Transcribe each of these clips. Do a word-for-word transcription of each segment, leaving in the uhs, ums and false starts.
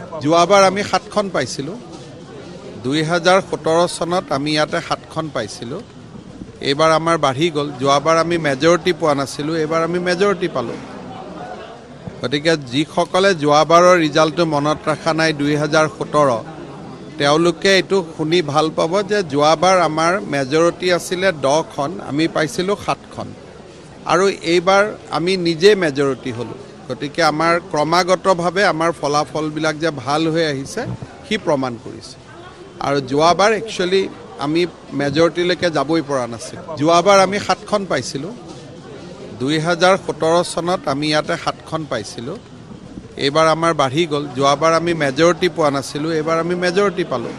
যোৱাবাৰ আমি সাতখন পাইছিলোঁ। দুই হাজাৰ সোতৰ চনত আমি ইয়াতে সাতখন পাইছিলোঁ। এইবাৰ আমাৰ বাঢ়ি গ'ল। যোৱাবাৰ আমি মেজৰিটি পোৱা নাছিলোঁ, এইবাৰ আমি মেজৰিটি পালোঁ। গতিকে যিসকলে যোৱাবাৰৰ ৰিজাল্টটো মনত ৰখা নাই দুই হাজাৰ সোতৰ, তেওঁলোকে এইটো শুনি ভাল পাব যে যোৱাবাৰ আমাৰ মেজৰিটি আছিলে দহখন, আমি পাইছিলোঁ সাতখন। আৰু এইবাৰ আমি নিজে মেজৰিটি হ'লোঁ। গতিকে আমাৰ ক্ৰমাগতভাৱে আমাৰ ফলাফলবিলাক যে ভাল হৈ আহিছে সি প্ৰমাণ কৰিছে। আৰু যোৱাবাৰ একচুৱেলি আমি মেজৰিটিলৈকে যাবই পৰা নাছিল। যোৱাবাৰ আমি সাতখন পাইছিলোঁ। দুই হাজাৰ সোতৰ চনত আমি ইয়াতে সাতখন পাইছিলোঁ। এইবাৰ আমাৰ বাঢ়ি গ'ল। যোৱাবাৰ আমি মেজৰিটি পোৱা নাছিলোঁ, এইবাৰ আমি মেজৰিটি পালোঁ।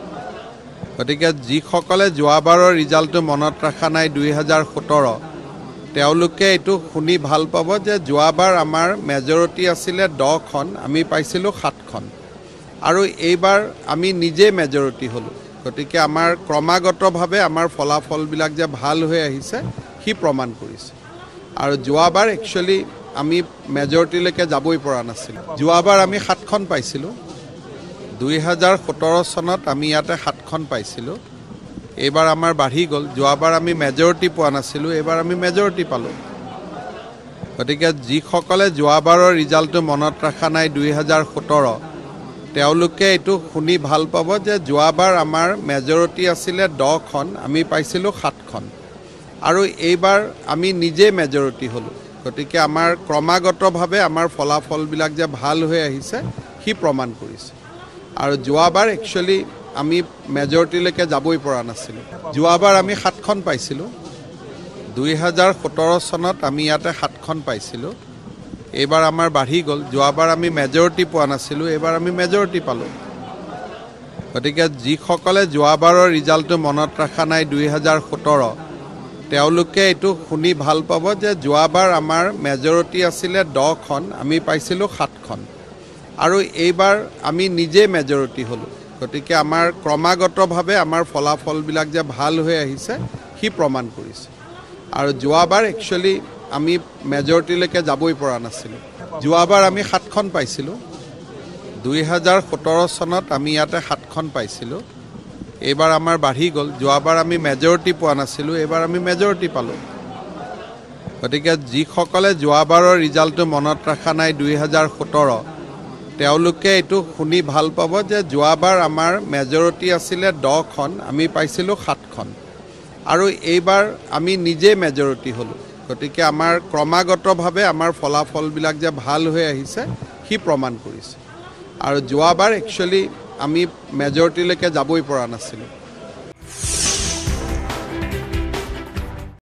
গতিকে যিসকলে যোৱাবাৰৰ ৰিজাল্টটো মনত ৰখা নাই দুই হাজাৰ সোতৰ, তেওঁলোকে এইটো শুনি ভাল পাব যে যোৱাবাৰ আমাৰ মেজৰিটি আছিলে দহখন, আমি পাইছিলোঁ সাতখন। আৰু এইবাৰ আমি নিজে মেজৰিটি হ'লোঁ। গতিকে আমাৰ ক্ৰমাগতভাৱে আমাৰ ফলাফলবিলাক যে ভাল হৈ আহিছে সি প্ৰমাণ কৰিছে। আৰু যোৱাবাৰ একচুৱেলি আমি মেজৰিটিলৈকে যাবই পৰা নাছিলোঁ। যোৱাবাৰ আমি সাতখন পাইছিলোঁ। দুই হাজাৰ সোতৰ চনত আমি ইয়াতে সাতখন পাইছিলোঁ। এইবাৰ আমাৰ বাঢ়ি গ'ল। যোৱাবাৰ আমি মেজৰিটি পোৱা নাছিলোঁ, এইবাৰ আমি মেজৰিটি পালোঁ। গতিকে যিসকলে যোৱাবাৰৰ ৰিজাল্টটো মনত ৰখা নাই দুই হাজাৰ সোতৰ, তেওঁলোকে এইটো শুনি ভাল পাব যে যোৱাবাৰ আমাৰ মেজৰিটি আছিলে দহখন, আমি পাইছিলোঁ সাতখন। আৰু এইবাৰ আমি নিজে মেজৰিটি হ'লোঁ। গতিকে আমাৰ ক্ৰমাগতভাৱে আমাৰ ফলাফলবিলাক যে ভাল হৈ আহিছে সি প্ৰমাণ কৰিছে। আৰু যোৱাবাৰ একচুৱেলি আমি মেজৰিটিলৈকে যাবই পৰা নাছিলোঁ। যোৱাবাৰ আমি সাতখন পাইছিলোঁ। দুই হাজাৰ সোতৰ চনত আমি ইয়াতে সাতখন পাইছিলোঁ। এইবাৰ আমাৰ বাঢ়ি গ'ল। যোৱাবাৰ আমি মেজৰিটি পোৱা নাছিলোঁ, এইবাৰ আমি মেজৰিটি পালোঁ। গতিকে যিসকলে যোৱাবাৰৰ ৰিজাল্টটো মনত ৰখা নাই দুই হাজাৰ সোতৰ, তেওঁলোকে এইটো শুনি ভাল পাব যে যোৱাবাৰ আমাৰ মেজৰিটি আছিলে দহখন, আমি পাইছিলোঁ সাতখন। আৰু এইবাৰ আমি নিজে মেজৰিটি হ'লোঁ। গতিকে আমাৰ ক্ৰমাগতভাৱে আমাৰ ফলাফলবিলাক যে ভাল হৈ আহিছে সি প্ৰমাণ কৰিছে। আৰু যোৱাবাৰ একচুৱেলি আমি মেজৰিটিলৈকে যাবই পৰা নাছিলোঁ। যোৱাবাৰ আমি সাতখন পাইছিলোঁ। দুই হাজাৰ সোতৰ চনত আমি ইয়াতে সাতখন পাইছিলোঁ। এইবাৰ আমাৰ বাঢ়ি গ'ল। যোৱাবাৰ আমি মেজৰিটি পোৱা নাছিলোঁ, এইবাৰ আমি মেজৰিটি পালোঁ। গতিকে যিসকলে যোৱাবাৰৰ ৰিজাল্টটো মনত ৰখা নাই দুই হাজাৰ সোতৰ, তেওঁলোকে এইটো শুনি ভাল পাব যে যোৱাবাৰ আমাৰ মেজৰিটি আছিলে দহখন, আমি পাইছিলোঁ সাতখন। আৰু এইবাৰ আমি নিজে মেজৰিটি হ'লোঁ। গতিকে আমাৰ ক্ৰমাগতভাৱে আমাৰ ফলাফলবিলাক যে ভাল হৈ আহিছে সি প্ৰমাণ কৰিছে। আৰু যোৱাবাৰ একচুৱেলি আমি মেজৰিটিলৈকে যাবই পৰা নাছিলোঁ।